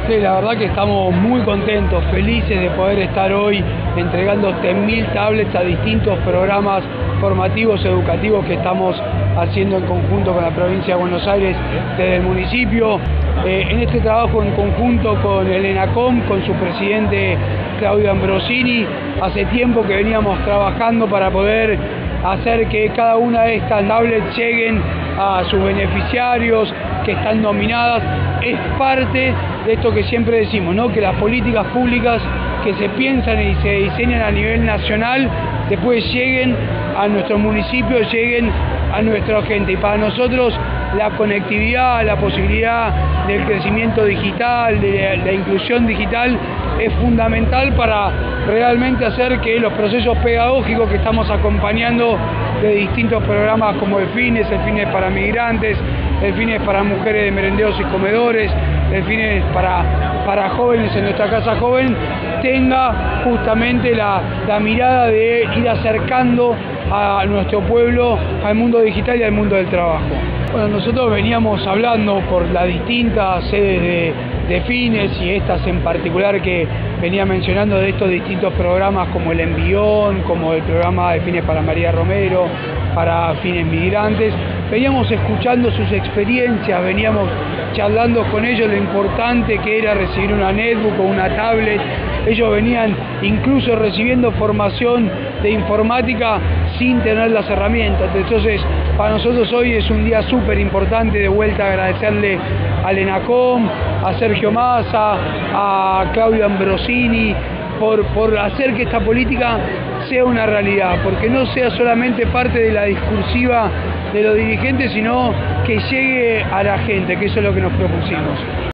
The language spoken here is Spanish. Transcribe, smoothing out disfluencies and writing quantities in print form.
Sí, la verdad que estamos muy contentos, felices de poder estar hoy entregando 1000 tablets a distintos programas formativos, educativos que estamos haciendo en conjunto con la provincia de Buenos Aires desde el municipio. En este trabajo en conjunto con el ENACOM, con su presidente Claudio Ambrosini, hace tiempo que veníamos trabajando para poder hacer que cada una de estas tablets lleguen a sus beneficiarios que están nominadas. Es parte de esto que siempre decimos, ¿no? Que las políticas públicas que se piensan y se diseñan a nivel nacional después lleguen a nuestros municipios, lleguen a nuestra gente. Y para nosotros la conectividad, la posibilidad del crecimiento digital, de la inclusión digital es fundamental para realmente hacer que los procesos pedagógicos que estamos acompañando de distintos programas como el FINES para migrantes, el FINES para mujeres de merenderos y comedores, el FINES para jóvenes en nuestra casa joven, tenga justamente la mirada de ir acercando a nuestro pueblo al mundo digital y al mundo del trabajo. Bueno, nosotros veníamos hablando por las distintas sedes de FINES y estas en particular que venía mencionando de estos distintos programas como el Envión, como el programa de FINES para María Romero, para FINES Migrantes. Veníamos escuchando sus experiencias, veníamos charlando con ellos lo importante que era recibir una netbook o una tablet. Ellos venían incluso recibiendo formación de informática sin tener las herramientas. Entonces, para nosotros hoy es un día súper importante. De vuelta agradecerle al ENACOM, a Sergio Massa, a Claudio Ambrosini, por hacer que esta política sea una realidad, porque no sea solamente parte de la discursiva de los dirigentes, sino que llegue a la gente, que eso es lo que nos propusimos.